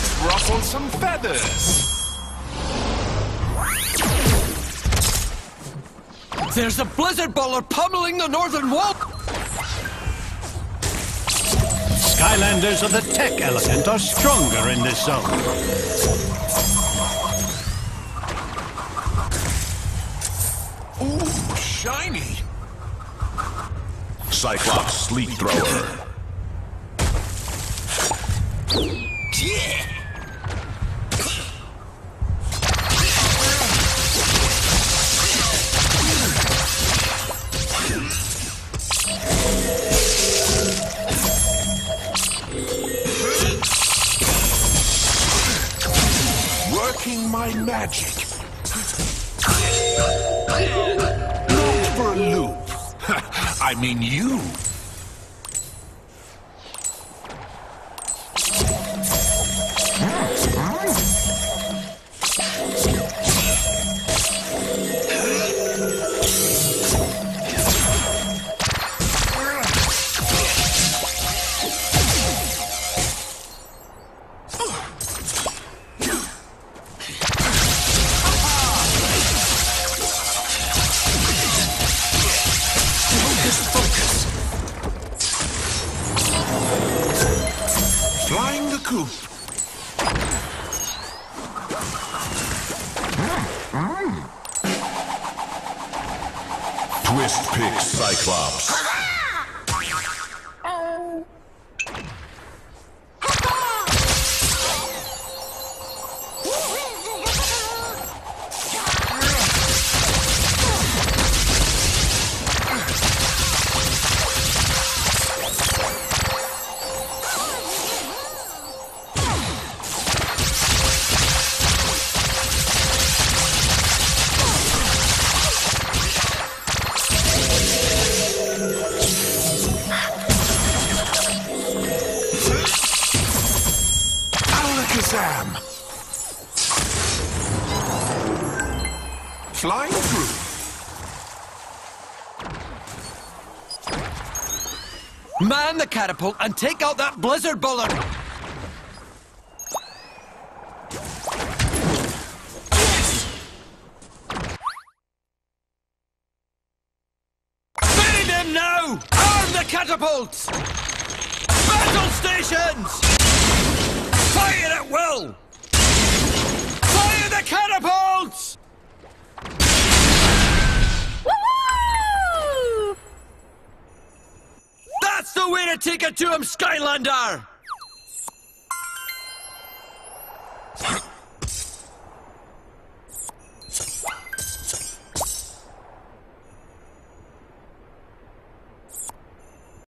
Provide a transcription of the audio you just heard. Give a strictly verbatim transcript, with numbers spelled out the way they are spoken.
Let's ruffle some feathers. There's a blizzard baller pummeling the northern wall! Skylanders of the tech element are stronger in this zone. Ooh, shiny! Cyclops Sleep Thrower. Yeah! Working my magic. Not for a loop. I mean you. Flying the coop. Twist Pick Cyclops. Alakazam. Flying through. Man the catapult and take out that blizzard baller! Bury them now! Arm the catapults! Battle stations! Fire at will! Fire the catapults! Woo! That's the way to take it to him, Skylander!